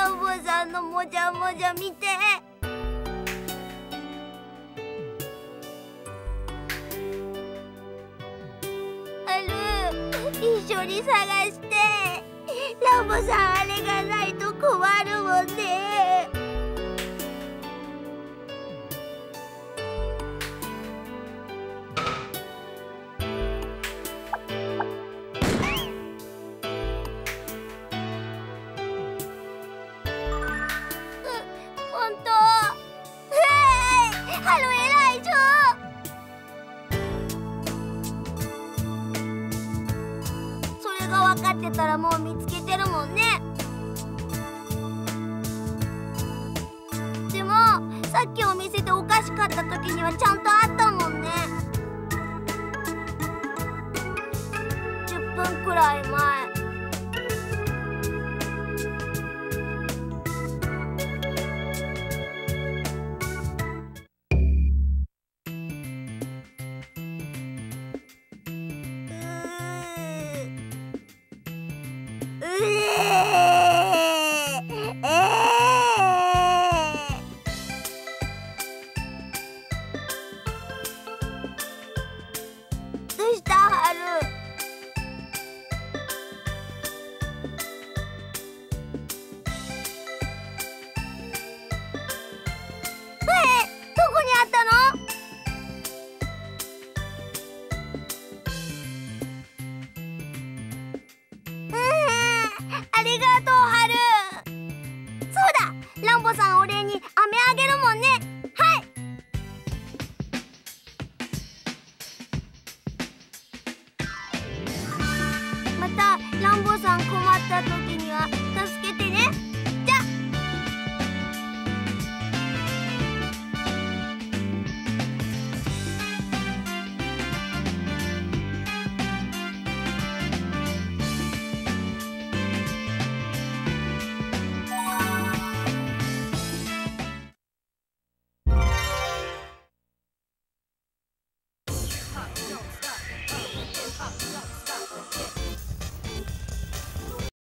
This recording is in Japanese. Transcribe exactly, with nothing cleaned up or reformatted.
ランボさんのもじゃもじゃ見て。はる、一緒に探して。ランボさん、あれがないと困るもんね。本当。えー、ハル偉いぞ。それが分かってたらもう見つけてるもんね。でもさっきお店でお菓子買った時にはちゃんとあったもんね。じゅっぷんくらい前。どうしたハル？え、どこにあったの？ありがとう、ハル。そうだ、ランボさんお礼に飴あげるもんね。はい。またランボさん困った時には